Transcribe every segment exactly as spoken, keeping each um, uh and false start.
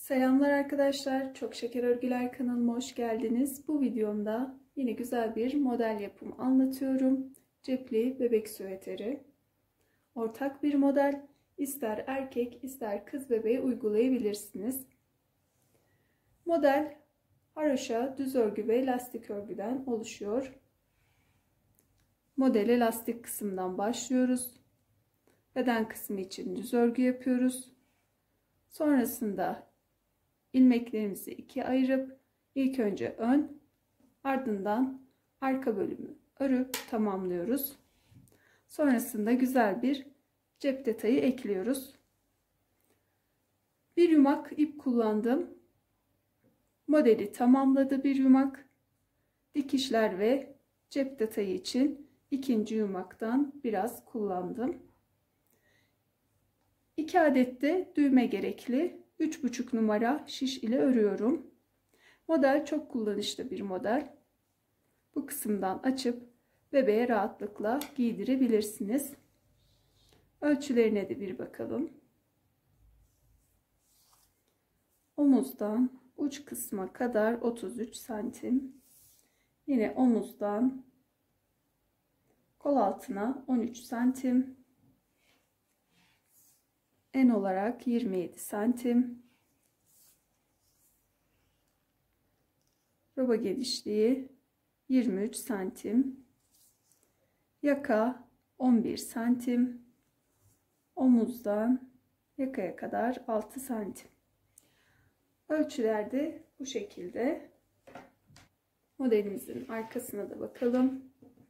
Selamlar arkadaşlar. Çok Şeker Örgüler kanalıma hoş geldiniz. Bu videomda yine güzel bir model yapımı anlatıyorum. Cepli bebek süveteri. Ortak bir model. İster erkek ister kız bebeğe uygulayabilirsiniz. Model haroşa, düz örgü ve lastik örgüden oluşuyor. Modele lastik kısımdan başlıyoruz. Beden kısmı için düz örgü yapıyoruz. Sonrasında ilmeklerimizi ikiye ayırıp ilk önce ön, ardından arka bölümü örüp tamamlıyoruz. Sonrasında güzel bir cep detayı ekliyoruz. Bir yumak ip kullandım. Modeli tamamladı bir yumak. Dikişler ve cep detayı için ikinci yumaktan biraz kullandım. iki adet de düğme gerekli. üç buçuk numara şiş ile örüyorum. Model çok kullanışlı bir model. Bu kısımdan açıp bebeğe rahatlıkla giydirebilirsiniz. Ölçülerine de bir bakalım. Omuzdan uç kısma kadar otuz üç santim. Yine omuzdan kol altına on üç santim. En olarak yirmi yedi santim. Roba genişliği yirmi üç santim. Yaka on bir santim. Omuzdan yakaya kadar altı santim. Ölçüler de bu şekilde. Modelimizin arkasına da bakalım.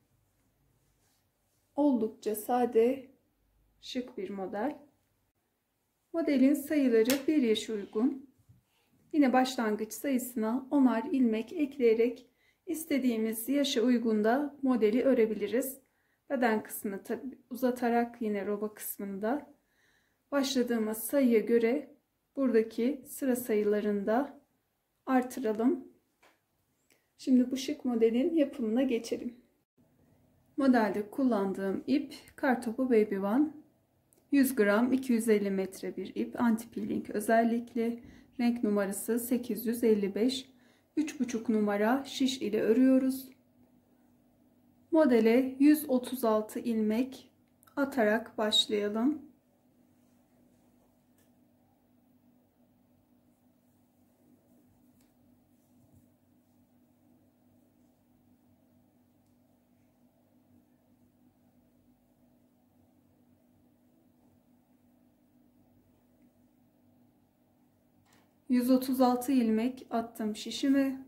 Oldukça sade, şık bir model. Modelin sayıları bir yaşa uygun. Yine başlangıç sayısına onar ilmek ekleyerek istediğimiz yaşa uygun da modeli örebiliriz. Beden kısmını tabi uzatarak yine roba kısmında başladığımız sayıya göre buradaki sıra sayılarını da artıralım. Şimdi bu şık modelin yapımına geçelim. Modelde kullandığım ip Kartopu Baby One. yüz gram iki yüz elli metre bir ip, anti peeling özellikli, renk numarası sekiz yüz elli beş, üç buçuk numara şiş ile örüyoruz. Modele yüz otuz altı ilmek atarak başlayalım. yüz otuz altı ilmek attım şişime.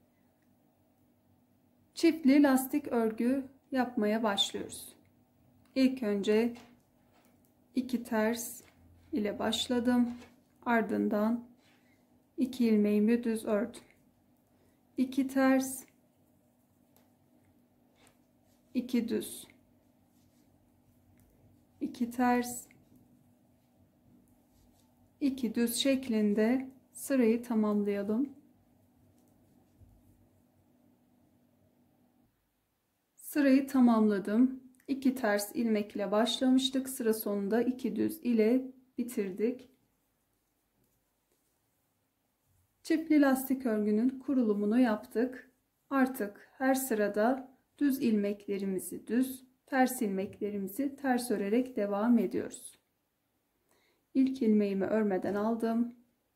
Çiftli lastik örgü yapmaya başlıyoruz. İlk önce iki ters ile başladım. Ardından iki ilmeğimi düz ördüm. iki ters, iki düz, iki ters, iki düz şeklinde sırayı tamamlayalım. Sırayı tamamladım. iki ters ilmek ile başlamıştık. Sıra sonunda iki düz ile bitirdik. Çiftli lastik örgünün kurulumunu yaptık. Artık her sırada düz ilmeklerimizi düz, ters ilmeklerimizi ters örerek devam ediyoruz. İlk ilmeğimi örmeden aldım.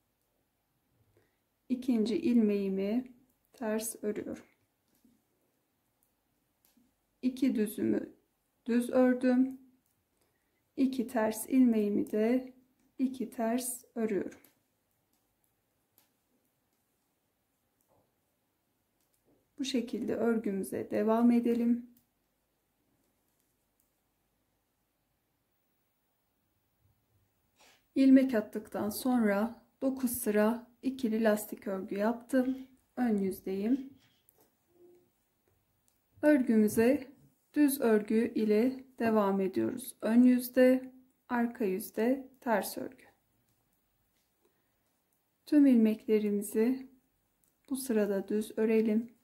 İkinci ilmeğimi ters örüyorum. İki düzümü düz ördüm. İki ters ilmeğimi de iki ters örüyorum. Bu şekilde örgümüze devam edelim. İlmek attıktan sonra dokuz sıra ikili lastik örgü yaptım. Ön yüzdeyim. Örgümüze düz örgü ile devam ediyoruz. Ön yüzde, arka yüzde ters örgü. Tüm ilmeklerimizi bu sırada düz örelim.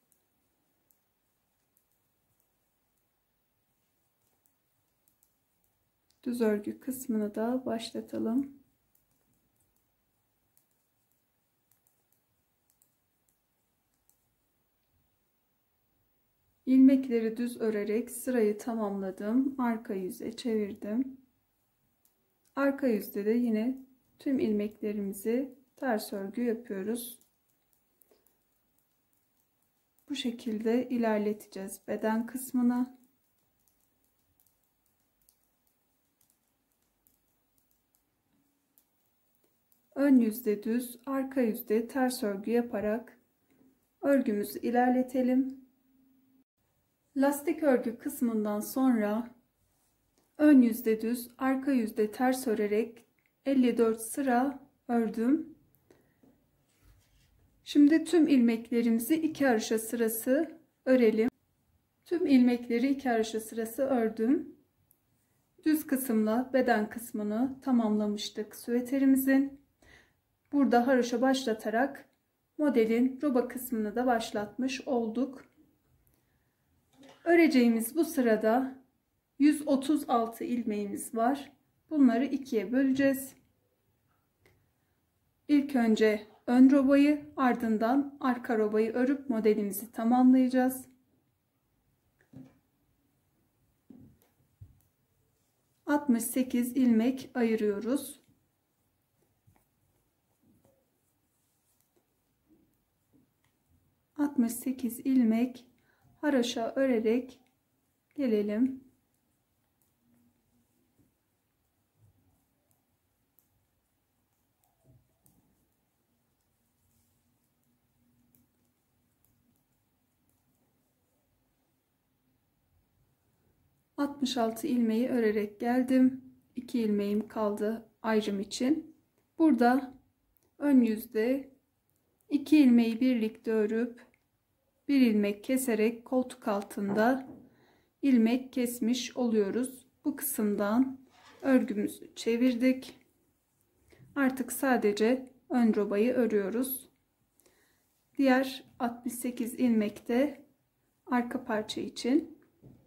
Düz örgü kısmını da başlatalım. ilmekleri düz örerek sırayı tamamladım. Arka yüze çevirdim. Arka yüzde de yine tüm ilmeklerimizi ters örgü yapıyoruz. Bu şekilde ilerleteceğiz beden kısmına. Ön yüzde düz, arka yüzde ters örgü yaparak örgümüzü ilerletelim. Lastik örgü kısmından sonra ön yüzde düz, arka yüzde ters örerek elli dört sıra ördüm. Şimdi tüm ilmeklerimizi iki haroşa sırası örelim. Tüm ilmekleri iki haroşa sırası ördüm. Düz kısımla beden kısmını tamamlamıştık süveterimizin. Burada haroşa başlatarak modelin roba kısmını da başlatmış olduk. Öreceğimiz bu sırada yüz otuz altı ilmeğimiz var. Bunları ikiye böleceğiz. İlk önce ön robayı, ardından arka robayı örüp modelimizi tamamlayacağız. altmış sekiz ilmek ayırıyoruz. altmış sekiz ilmek haroşa örerek gelelim. altmış altı ilmeği örerek geldim. iki ilmeğim kaldı ayrım için. Burada ön yüzde iki ilmeği birlikte örüp bir ilmek keserek koltuk altında ilmek kesmiş oluyoruz. Bu kısımdan örgümüzü çevirdik. Artık sadece ön robayı örüyoruz. Diğer altmış sekiz ilmek de arka parça için.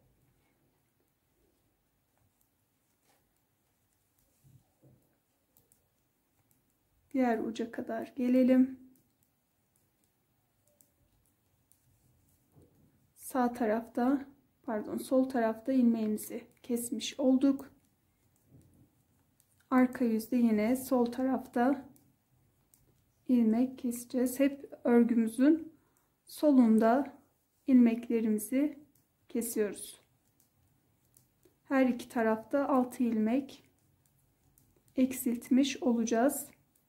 Diğer uca kadar gelelim. Sağ tarafta, pardon, sol tarafta ilmeğimizi kesmiş olduk. Arka yüzde yine sol tarafta ilmek keseceğiz. Hep örgümüzün solunda ilmeklerimizi kesiyoruz. Her iki tarafta altı ilmek eksiltmiş olacağız.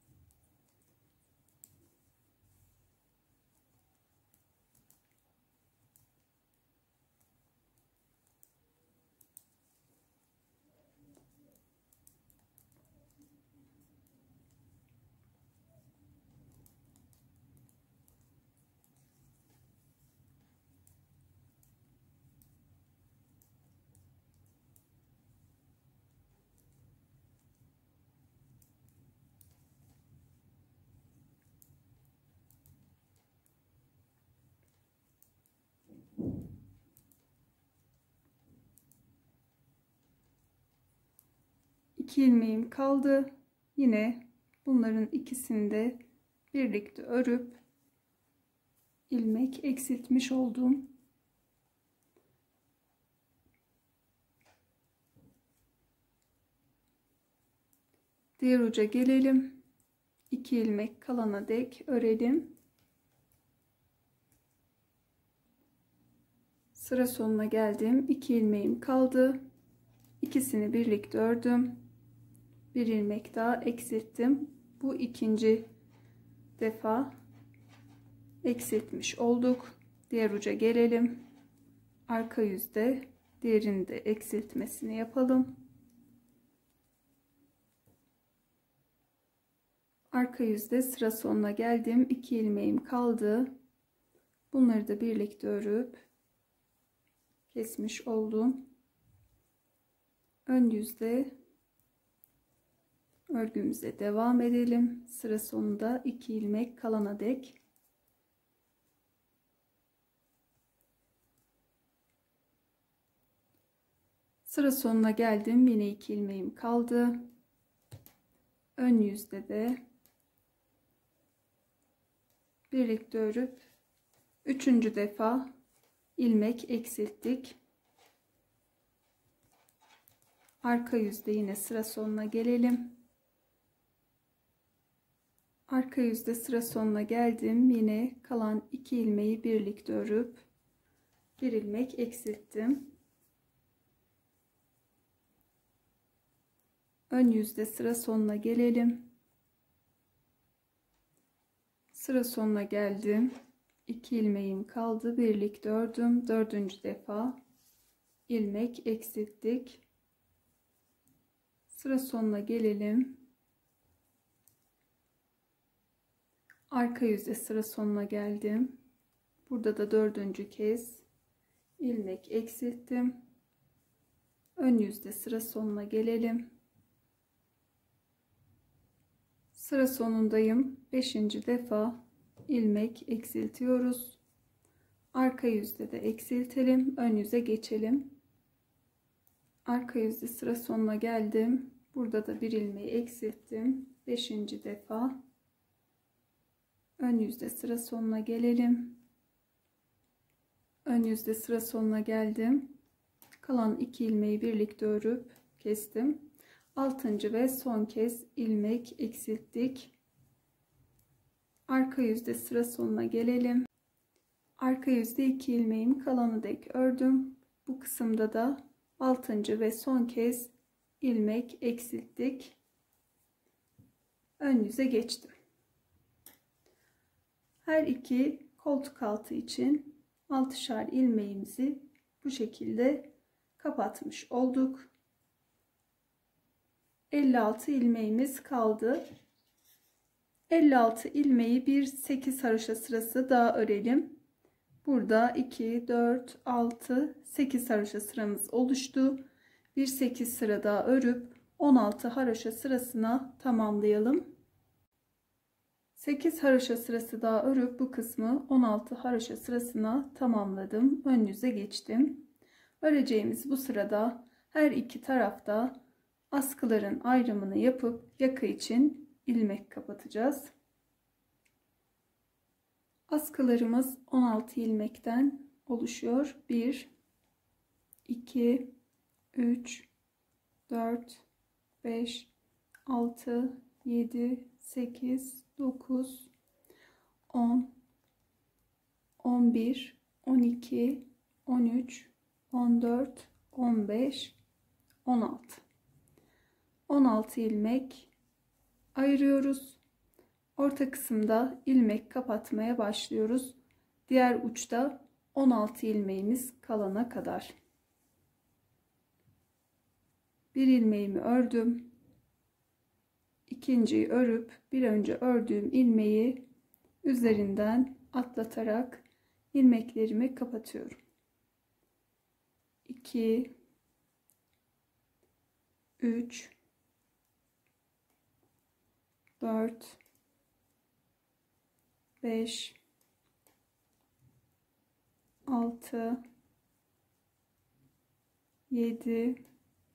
iki ilmeğim kaldı. Yine bunların ikisini de birlikte örüp ilmek eksiltmiş oldum. Diğer uca gelelim. iki ilmek kalana dek örelim. Sıra sonuna geldim. iki ilmeğim kaldı. İkisini birlikte ördüm. Bir ilmek daha eksilttim. Bu ikinci defa eksiltmiş olduk. Diğer uca gelelim. Arka yüzde diğerini de eksiltmesini yapalım. Arka yüzde sıra sonuna geldim. iki ilmeğim kaldı. Bunları da birlikte örüp kesmiş oldum. Ön yüzde örgümüze devam edelim. Sıra sonunda iki ilmek kalana dek. Sıra sonuna geldim. Yine iki ilmeğim kaldı. Ön yüzde de birlikte örüp üçüncü defa ilmek eksilttik. Arka yüzde yine sıra sonuna gelelim. Arka yüzde sıra sonuna geldim. Yine kalan iki ilmeği birlikte örüp bir ilmek eksilttim. Ön yüzde sıra sonuna gelelim. Sıra sonuna geldim. iki ilmeğim kaldı. Birlikte ördüm. Dördüncü defa ilmek eksilttik. Sıra sonuna gelelim. Arka yüzde sıra sonuna geldim. Burada da dördüncü kez ilmek eksilttim. Ön yüzde sıra sonuna gelelim. Sıra sonundayım. beşinci defa ilmek eksiltiyoruz. Arka yüzde de eksiltelim. Ön yüze geçelim. Arka yüzde sıra sonuna geldim. Burada da bir ilmeği eksilttim. beşinci defa ön yüzde sıra sonuna gelelim. Ön yüzde sıra sonuna geldim. Kalan iki ilmeği birlikte örüp kestim. altıncı ve son kez ilmek eksilttik. Arka yüzde sıra sonuna gelelim. Arka yüzde iki ilmeğim kalanı dek ördüm. Bu kısımda da altıncı ve son kez ilmek eksilttik. Ön yüze geçtim. Her iki koltuk altı için altışar ilmeğimizi bu şekilde kapatmış olduk. elli altı ilmeğimiz kaldı. elli altı ilmeği bir sekiz haroşa sırası daha örelim. Burada iki, dört, altı, sekiz haroşa sıramız oluştu. Bir sekiz sıra daha örüp on altı haroşa sırasına tamamlayalım. sekiz haroşa sırası daha örüp bu kısmı on altı haroşa sırasına tamamladım. Ön yüze geçtim. Öreceğimiz bu sırada her iki tarafta askıların ayrımını yapıp yaka için ilmek kapatacağız. Askılarımız on altı ilmekten oluşuyor. bir, iki, üç, dört, beş, altı, yedi, sekiz, dokuz, on, on bir, on iki, on üç, on dört, on beş, on altı. on altı ilmek ayırıyoruz. Orta kısımda ilmek kapatmaya başlıyoruz. Diğer uçta on altı ilmeğimiz kalana kadar. Bir ilmeğimi ördüm. İkinciyi örüp bir önce ördüğüm ilmeği üzerinden atlatarak ilmeklerimi kapatıyorum. iki, üç, dört, beş, altı, yedi,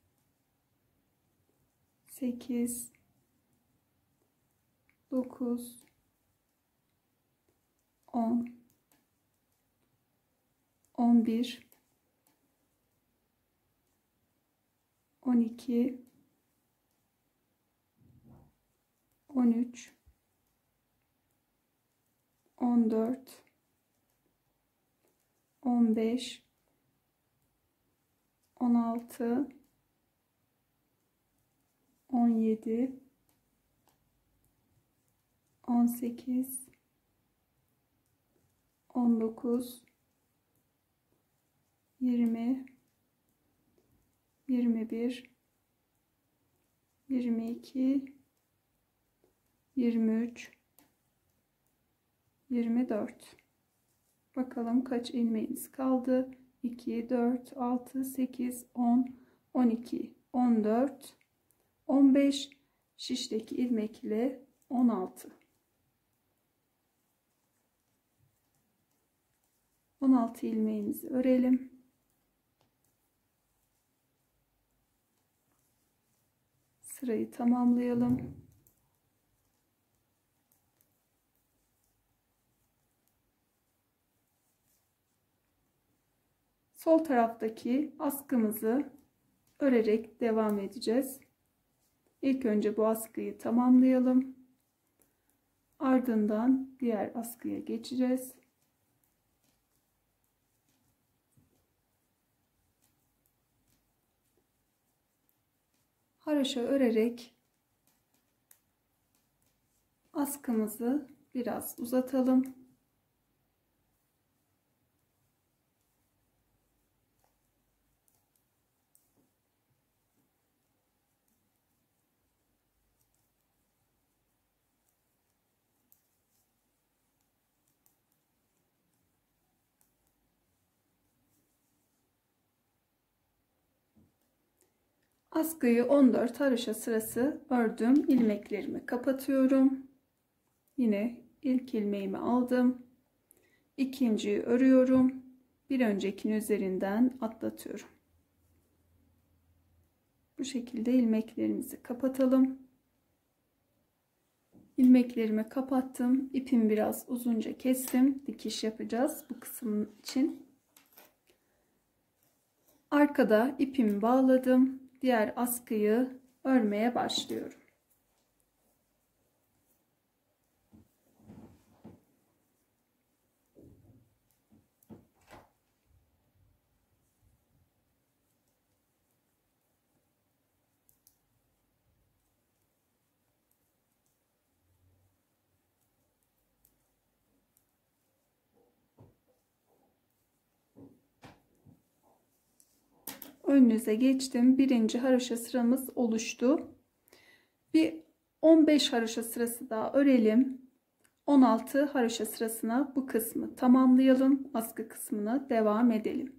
sekiz, dokuz, on, on bir, on iki, on üç, on dört, on beş, on altı, on yedi, on sekiz, on dokuz, yirmi, yirmi bir, yirmi iki, yirmi üç, yirmi dört. Bakalım kaç ilmeğimiz kaldı? iki, dört, altı, sekiz, on, on iki, on dört, on beş, şişteki ilmek ile on altı. on altı ilmeğimizi örelim. Sırayı tamamlayalım. Sol taraftaki askımızı örerek devam edeceğiz. İlk önce bu askıyı tamamlayalım. Ardından diğer askıya geçeceğiz. Haroşa örerek askımızı biraz uzatalım. Askıyı on dört haroşa sırası ördüm. İlmeklerimi kapatıyorum. Yine ilk ilmeğimi aldım. İkinciyi örüyorum. Bir öncekinin üzerinden atlatıyorum. Bu şekilde ilmeklerimizi kapatalım. İlmeklerimi kapattım. İpimi biraz uzunca kestim. Dikiş yapacağız bu kısım için. Arkada ipimi bağladım. Diğer askıyı örmeye başlıyorum. Önünüze geçtim. Birinci haroşa sıramız oluştu. Bir on beş haroşa sırası daha örelim. on altı haroşa sırasına bu kısmı tamamlayalım. Askı kısmına devam edelim.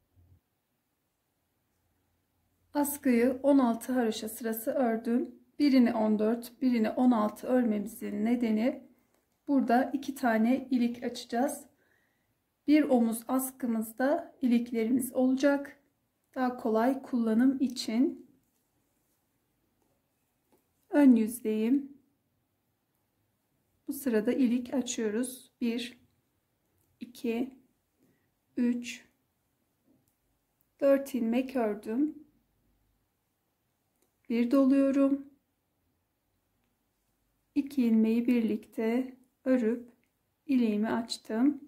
Askıyı on altı haroşa sırası ördüm. Birini on dört, birini on altı örmemizin nedeni burada iki tane ilik açacağız. Bir omuz askımızda iliklerimiz olacak. Daha kolay kullanım için ön yüzdeyim. Bu sırada ilik açıyoruz. bir, iki, üç, dört ilmek ördüm. Bir doluyorum. iki ilmeği birlikte örüp iliğimi açtım.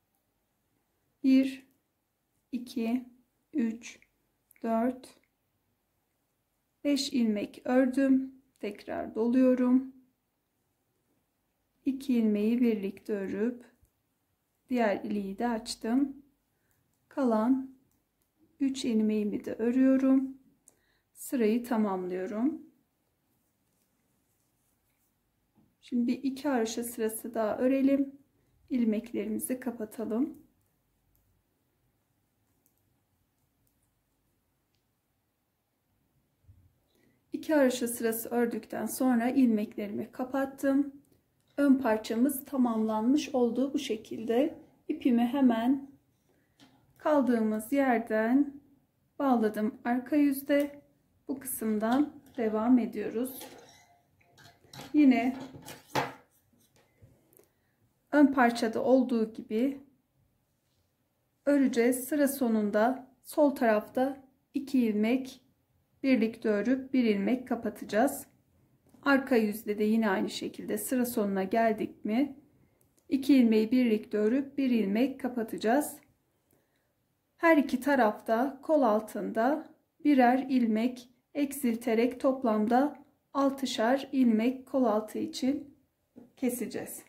bir, iki, üç, dört, beş ilmek ördüm. Tekrar doluyorum. iki ilmeği birlikte örüp diğer iliği de açtım. Kalan üç ilmeğimi de örüyorum. Sırayı tamamlıyorum. Şimdi iki haroşa sırası daha örelim. İlmeklerimizi kapatalım. iki haroşa sırası ördükten sonra ilmeklerimi kapattım. Ön parçamız tamamlanmış oldu bu şekilde. İpimi hemen kaldığımız yerden bağladım arka yüzde. Bu kısımdan devam ediyoruz. Yine ön parçada olduğu gibi öreceğiz. Sıra sonunda sol tarafta iki ilmek birlikte örüp bir ilmek kapatacağız. Arka yüzde de yine aynı şekilde sıra sonuna geldik mi iki ilmeği birlikte örüp bir ilmek kapatacağız. Her iki tarafta kol altında birer ilmek eksilterek toplamda altışar ilmek kol altı için keseceğiz.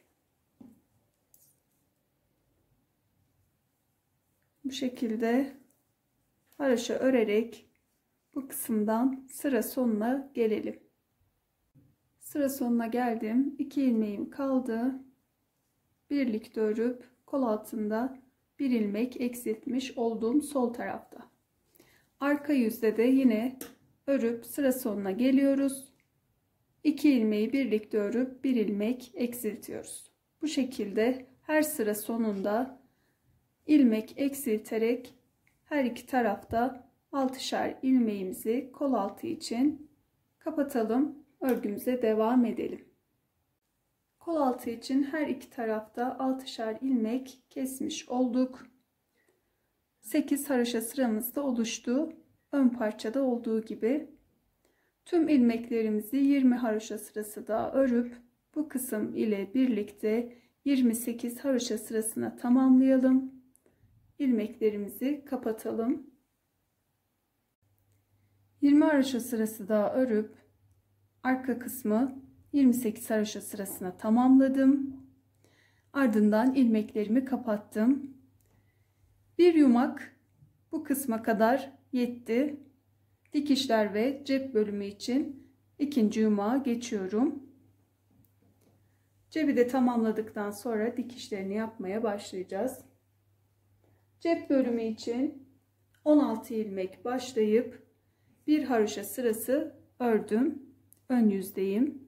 Bu şekilde haroşa örerek bu kısımdan sıra sonuna gelelim. Sıra sonuna geldim. iki ilmeğim kaldı. Birlikte örüp kol altında bir ilmek eksiltmiş olduğum sol tarafta. Arka yüzde de yine örüp sıra sonuna geliyoruz. iki ilmeği birlikte örüp bir ilmek eksiltiyoruz. Bu şekilde her sıra sonunda ilmek eksilterek her iki tarafta altışar ilmeğimizi kol altı için kapatalım. Örgümüze devam edelim. Kol altı için her iki tarafta altışar ilmek kesmiş olduk. sekiz haroşa sıramız da oluştu. Ön parçada olduğu gibi. Tüm ilmeklerimizi yirmi haroşa sırası daha örüp bu kısım ile birlikte yirmi sekiz haroşa sırasına tamamlayalım. İlmeklerimizi kapatalım. yirmi haroşa sırası daha örüp arka kısmı yirmi sekiz haroşa sırasına tamamladım. Ardından ilmeklerimi kapattım. Bir yumak bu kısma kadar yetti. Dikişler ve cep bölümü için ikinci yumağa geçiyorum. Cebi de tamamladıktan sonra dikişlerini yapmaya başlayacağız. Cep bölümü için on altı ilmek başlayıp bir haroşa sırası ördüm. Ön yüzdeyim.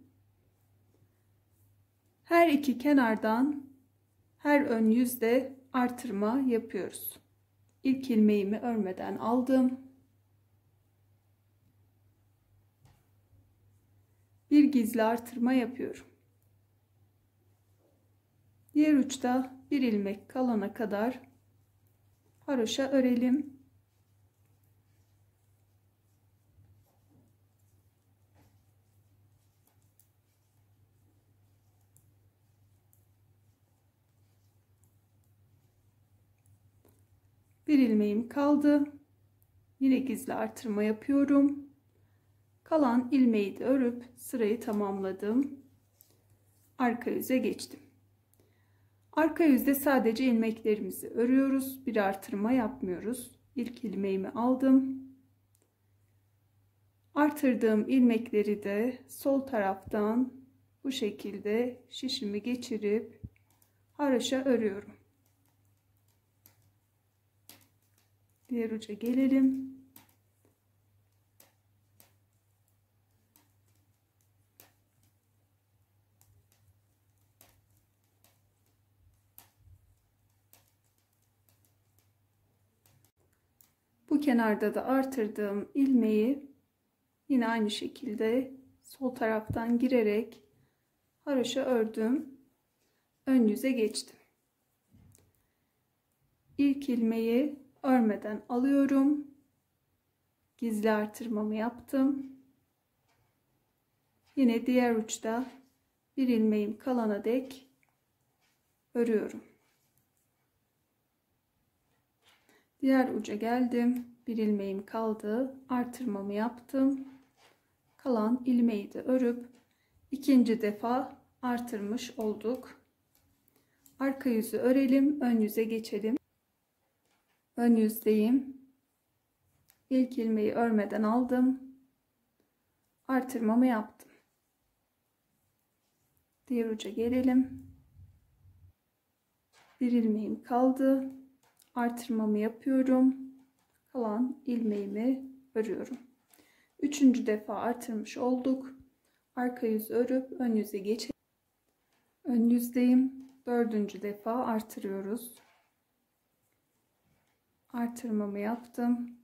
Her iki kenardan her ön yüzde artırma yapıyoruz. İlk ilmeğimi örmeden aldım. Bir gizli artırma yapıyorum. Diğer uçta bir ilmek kalana kadar haroşa örelim. Bir ilmeğim kaldı. Yine gizli artırma yapıyorum. Kalan ilmeği de örüp sırayı tamamladım. Arka yüze geçtim. Arka yüzde sadece ilmeklerimizi örüyoruz. Bir artırma yapmıyoruz. İlk ilmeğimi aldım. Artırdığım ilmekleri de sol taraftan bu şekilde şişimi geçirip haroşa örüyorum. Diğer uca gelelim. Bu kenarda da artırdığım ilmeği yine aynı şekilde sol taraftan girerek haroşa ördüm. Ön yüze geçtim. İlk ilmeği örmeden alıyorum. Gizli artırmamı yaptım. Yine diğer uçta bir ilmeğim kalana dek örüyorum. Diğer uca geldim. Bir ilmeğim kaldı. Artırmamı yaptım. Kalan ilmeği de örüp ikinci defa artırmış olduk. Arka yüzü örelim. Ön yüze geçelim. Ön yüzdeyim. İlk ilmeği örmeden aldım. Artırmamı yaptım. Diğer uca gelelim. Bir ilmeğim kaldı. Artırmamı yapıyorum. Kalan ilmeğimi örüyorum. Üçüncü defa artırmış olduk. Arka yüzü örüp ön yüze geçelim. Ön yüzdeyim. Dördüncü defa artırıyoruz. Artırmamı yaptım.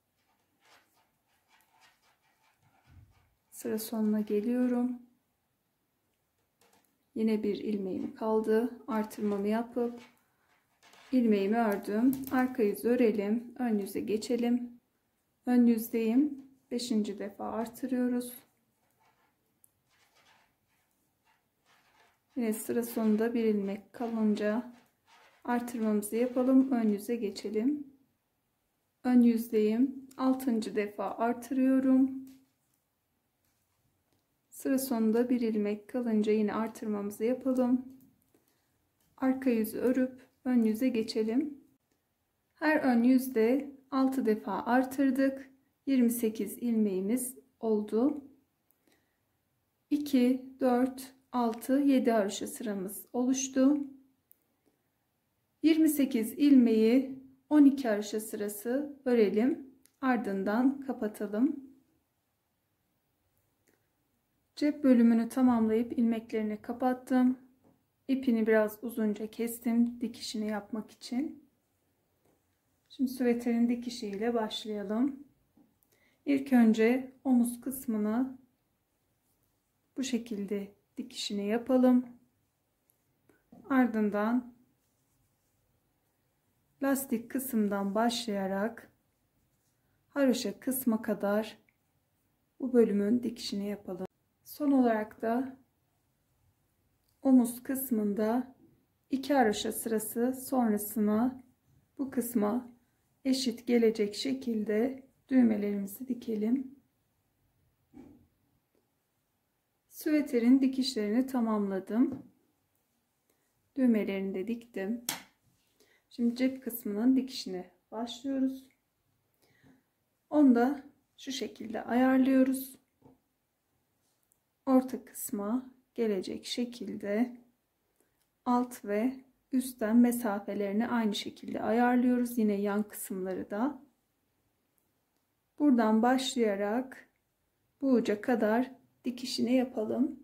Sıra sonuna geliyorum. Yine bir ilmeğim kaldı. Artırmamı yapıp ilmeğimi ördüm. Arka yüzü örelim. Ön yüze geçelim. Ön yüzdeyim. Beşinci defa artırıyoruz. Yine sıra sonunda bir ilmek kalınca artırmamızı yapalım. Ön yüze geçelim. Ön yüzdeyim. Altıncı defa artırıyorum. Sıra sonunda bir ilmek kalınca yine artırmamızı yapalım. Arka yüzü örüp ön yüze geçelim. Her ön yüzde altı defa artırdık. yirmi sekiz ilmeğimiz oldu. iki, dört, altı, yedi haroşa sıramız oluştu. yirmi sekiz ilmeği on iki haroşa sırası örelim. Ardından kapatalım. Cep bölümünü tamamlayıp ilmeklerini kapattım. İpini biraz uzunca kestim dikişini yapmak için. Şimdi süveterin dikişiyle başlayalım. İlk önce omuz kısmını bu şekilde dikişini yapalım. Ardından lastik kısımdan başlayarak haroşa kısma kadar bu bölümün dikişini yapalım. Son olarak da omuz kısmında iki haroşa sırası sonrasına bu kısma eşit gelecek şekilde düğmelerimizi dikelim. Süveterin dikişlerini tamamladım. Düğmelerini de diktim. Şimdi cep kısmının dikişine başlıyoruz. Onu da şu şekilde ayarlıyoruz. Orta kısma gelecek şekilde alt ve üstten mesafelerini aynı şekilde ayarlıyoruz. Yine yan kısımları da. Buradan başlayarak bu uca kadar dikişini yapalım.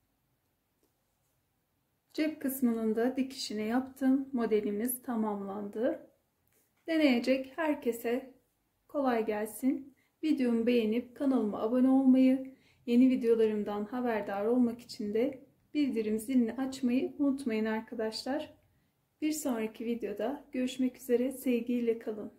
Cep kısmının da dikişini yaptım. Modelimiz tamamlandı. Deneyecek herkese kolay gelsin. Videomu beğenip kanalıma abone olmayı, yeni videolarımdan haberdar olmak için de bildirim zilini açmayı unutmayın arkadaşlar. Bir sonraki videoda görüşmek üzere. Sevgiyle kalın.